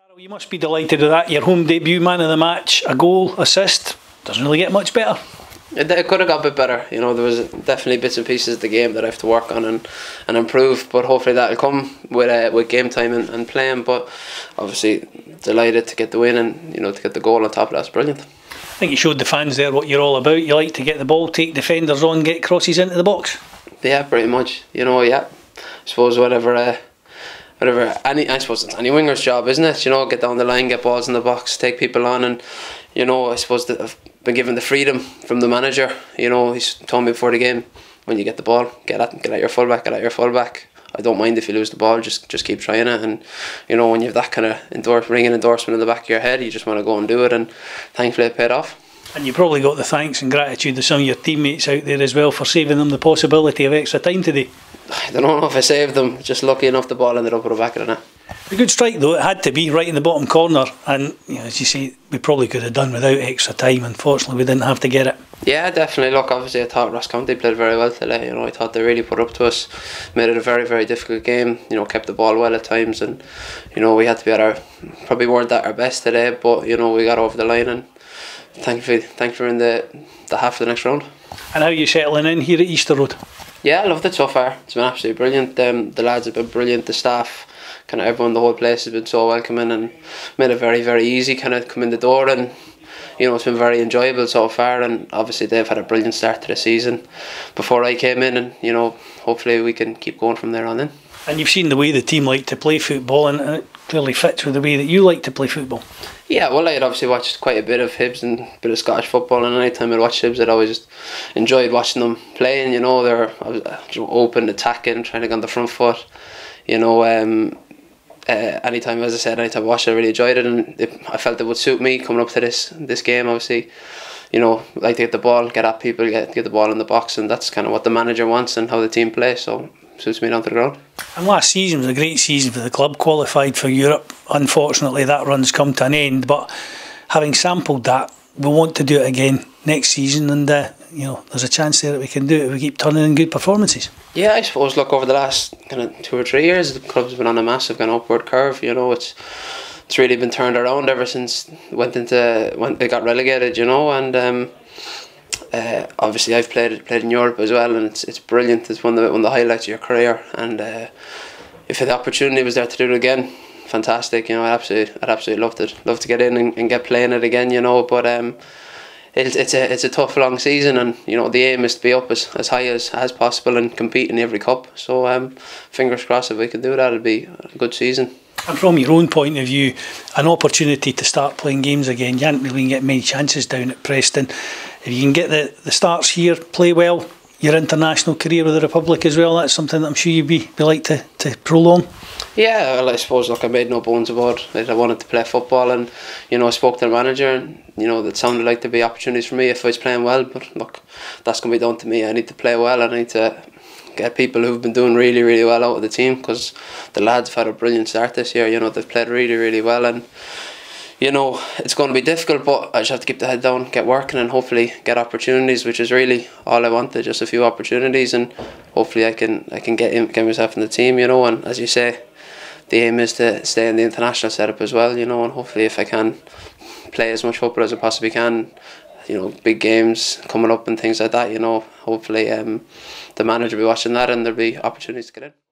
You must be delighted with that. Your home debut, man of the match, a goal, assist. Doesn't really get much better. It could have got a bit better. You know, there was definitely bits and pieces of the game that I have to work on and improve. But hopefully that'll come with game time and playing. But obviously delighted to get the win and to get the goal on top of that's brilliant. I think you showed the fans there what you're all about. You like to get the ball, take defenders on, get crosses into the box. Yeah, pretty much. I suppose whatever I suppose it's any winger's job, isn't it? Get down the line, get balls in the box, take people on, and I suppose that I've been given the freedom from the manager. He's told me before the game, when you get the ball, get at your fullback. I don't mind if you lose the ball, just keep trying it. And when you have that kind of ringing endorsement in the back of your head, you just want to go and do it, and thankfully it paid off. And you probably got the thanks and gratitude of some of your teammates out there as well for saving them the possibility of extra time today. I don't know if I saved them, just lucky enough the ball ended up at the back of the net. A good strike though, it had to be right in the bottom corner, and as you say, we probably could have done without extra time. Unfortunately we didn't have to get it. Yeah, definitely. Look, obviously I thought Ross County played very well today. I thought they really put up to us, made it a very, very difficult game. Kept the ball well at times, and we had to be at probably weren't at our best today, but we got over the line, and thankfully we're in the half of the next round. And how are you settling in here at Easter Road? Yeah, I loved it so far. It's been absolutely brilliant. The lads have been brilliant. The staff, kind of everyone, the whole place has been so welcoming and made it very, very easy kind of come in the door, and it's been very enjoyable so far. And obviously they've had a brilliant start to the season before I came in, and hopefully we can keep going from there on in. And you've seen the way the team like to play football, and it clearly fits with the way that you like to play football. Yeah, well, I'd obviously watched quite a bit of Hibs and a bit of Scottish football, and any time I'd watch Hibs, I'd always just enjoyed watching them playing. They're open, attacking, trying to get on the front foot. Anytime I watched it, I really enjoyed it, and I felt it would suit me coming up to this game. Obviously, like to get the ball, get at people, get the ball in the box, and that's kind of what the manager wants and how the team plays. So suits me down to the ground. And last season was a great season for the club, qualified for Europe. Unfortunately that run's come to an end, but having sampled that, we want to do it again next season, and there's a chance there that we can do it if we keep turning in good performances. Yeah, I suppose, look, over the last kind of 2 or 3 years the club's been on a massive kind of upward curve. It's really been turned around ever since when they got relegated, and obviously I've played in Europe as well, and it's brilliant. It's one of the highlights of your career, and if the opportunity was there to do it again, fantastic. I'd absolutely love to get in and get playing it again. But it's a tough long season, and the aim is to be up as high as possible and compete in every cup. So fingers crossed if we can do that, it'll be a good season. And from your own point of view, an opportunity to start playing games again. You can't really get many chances down at Preston. If you can get the starts here, play well, your international career with the Republic as well, that's something that I'm sure you'd be like to prolong. Yeah, well, I suppose, look, I made no bones about it. I wanted to play football, and I spoke to the manager, and that sounded like there'd be opportunities for me if I was playing well. But look, that's going to be down to me. I need to play well, and I need to get people who've been doing really, really well out of the team, because the lads have had a brilliant start this year. They've played really, really well, and it's going to be difficult, but I just have to keep the head down, get working, and hopefully get opportunities, which is really all I wanted, just a few opportunities, and hopefully I can get myself in the team, and as you say, the aim is to stay in the international setup as well, and hopefully if I can play as much football as I possibly can, big games coming up and things like that, hopefully the manager will be watching that and there'll be opportunities to get in.